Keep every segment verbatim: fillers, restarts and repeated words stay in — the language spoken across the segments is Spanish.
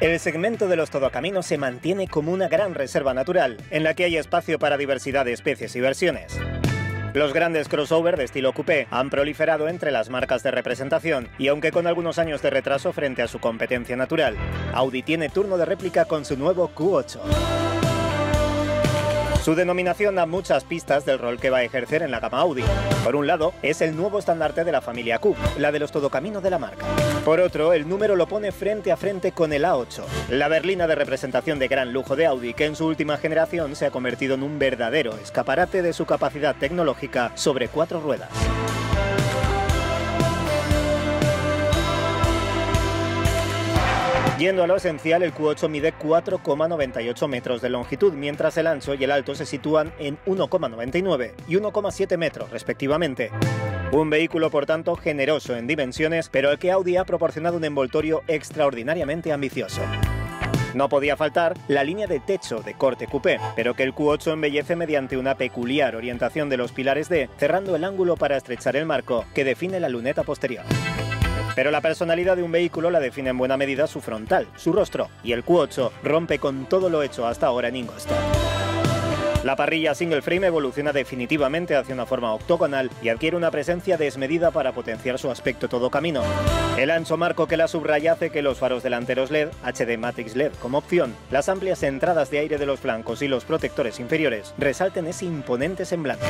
El segmento de los todocaminos se mantiene como una gran reserva natural, en la que hay espacio para diversidad de especies y versiones. Los grandes crossover de estilo coupé han proliferado entre las marcas de representación y aunque con algunos años de retraso frente a su competencia natural, Audi tiene turno de réplica con su nuevo Q ocho. Su denominación da muchas pistas del rol que va a ejercer en la gama Audi. Por un lado, es el nuevo estandarte de la familia Q, la de los todocaminos de la marca. Por otro, el número lo pone frente a frente con el A ocho, la berlina de representación de gran lujo de Audi que en su última generación se ha convertido en un verdadero escaparate de su capacidad tecnológica sobre cuatro ruedas. Yendo a lo esencial, el Q ocho mide cuatro coma noventa y ocho metros de longitud, mientras el ancho y el alto se sitúan en uno coma noventa y nueve y uno coma siete metros, respectivamente. Un vehículo, por tanto, generoso en dimensiones, pero al que Audi ha proporcionado un envoltorio extraordinariamente ambicioso. No podía faltar la línea de techo de corte coupé, pero que el Q ocho embellece mediante una peculiar orientación de los pilares D, cerrando el ángulo para estrechar el marco que define la luneta posterior. Pero la personalidad de un vehículo la define en buena medida su frontal, su rostro, y el Q ocho rompe con todo lo hecho hasta ahora en Ingolstadt. La parrilla single frame evoluciona definitivamente hacia una forma octogonal y adquiere una presencia desmedida para potenciar su aspecto todocamino. El ancho marco que la subraya hace que los faros delanteros L E D, H D Matrix L E D como opción, las amplias entradas de aire de los flancos y los protectores inferiores resalten ese imponente semblante.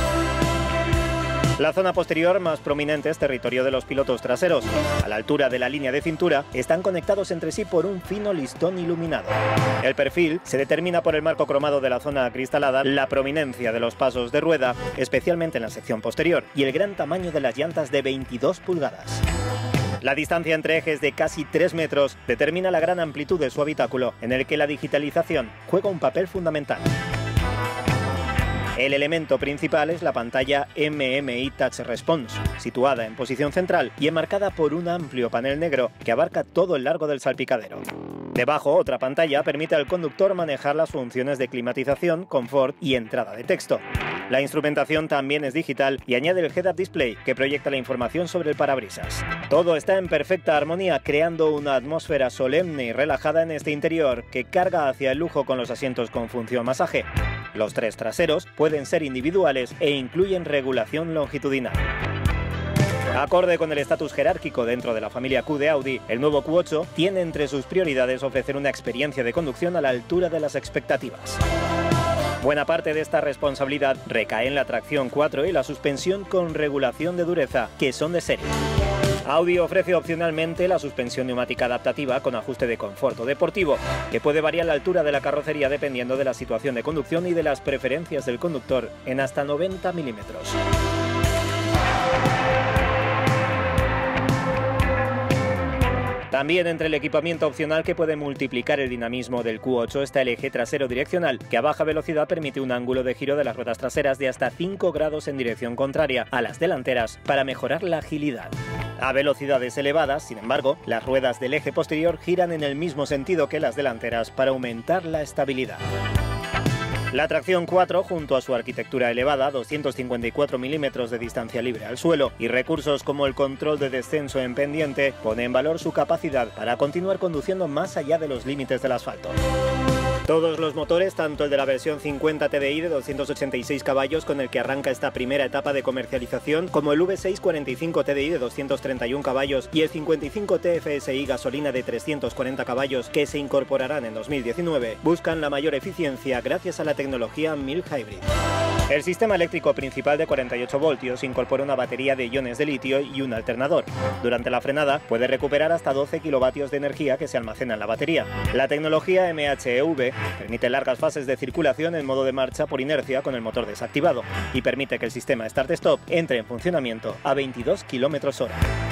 La zona posterior más prominente es territorio de los pilotos traseros. A la altura de la línea de cintura están conectados entre sí por un fino listón iluminado. El perfil se determina por el marco cromado de la zona acristalada, la prominencia de los pasos de rueda, especialmente en la sección posterior, y el gran tamaño de las llantas de veintidós pulgadas. La distancia entre ejes de casi tres metros determina la gran amplitud de su habitáculo, en el que la digitalización juega un papel fundamental. El elemento principal es la pantalla M M I Touch Response, situada en posición central y enmarcada por un amplio panel negro que abarca todo el largo del salpicadero. Debajo, otra pantalla permite al conductor manejar las funciones de climatización, confort y entrada de texto. La instrumentación también es digital y añade el Head-Up Display, que proyecta la información sobre el parabrisas. Todo está en perfecta armonía, creando una atmósfera solemne y relajada en este interior que carga hacia el lujo con los asientos con función masaje. Los tres traseros pueden ser individuales e incluyen regulación longitudinal. Acorde con el estatus jerárquico dentro de la familia Q de Audi, el nuevo Q ocho tiene entre sus prioridades ofrecer una experiencia de conducción a la altura de las expectativas. Buena parte de esta responsabilidad recae en la tracción cuatro y la suspensión con regulación de dureza, que son de serie. Audi ofrece opcionalmente la suspensión neumática adaptativa con ajuste de confort o deportivo, que puede variar la altura de la carrocería dependiendo de la situación de conducción y de las preferencias del conductor en hasta noventa milímetros. También entre el equipamiento opcional que puede multiplicar el dinamismo del Q ocho está el eje trasero direccional, que a baja velocidad permite un ángulo de giro de las ruedas traseras de hasta cinco grados en dirección contraria a las delanteras para mejorar la agilidad. A velocidades elevadas, sin embargo, las ruedas del eje posterior giran en el mismo sentido que las delanteras para aumentar la estabilidad. La tracción cuatro, junto a su arquitectura elevada, doscientos cincuenta y cuatro milímetros de distancia libre al suelo y recursos como el control de descenso en pendiente, pone en valor su capacidad para continuar conduciendo más allá de los límites del asfalto. Todos los motores, tanto el de la versión cincuenta T D I de doscientos ochenta y seis caballos con el que arranca esta primera etapa de comercialización, como el V seis cuarenta y cinco T D I de doscientos treinta y uno caballos y el cincuenta y cinco T F S I gasolina de trescientos cuarenta caballos que se incorporarán en dos mil diecinueve, buscan la mayor eficiencia gracias a la tecnología Mild Hybrid. El sistema eléctrico principal de cuarenta y ocho voltios incorpora una batería de iones de litio y un alternador. Durante la frenada puede recuperar hasta doce kilovatios de energía que se almacena en la batería. La tecnología M H E V permite largas fases de circulación en modo de marcha por inercia con el motor desactivado y permite que el sistema Start-Stop entre en funcionamiento a veintidós kilómetros hora.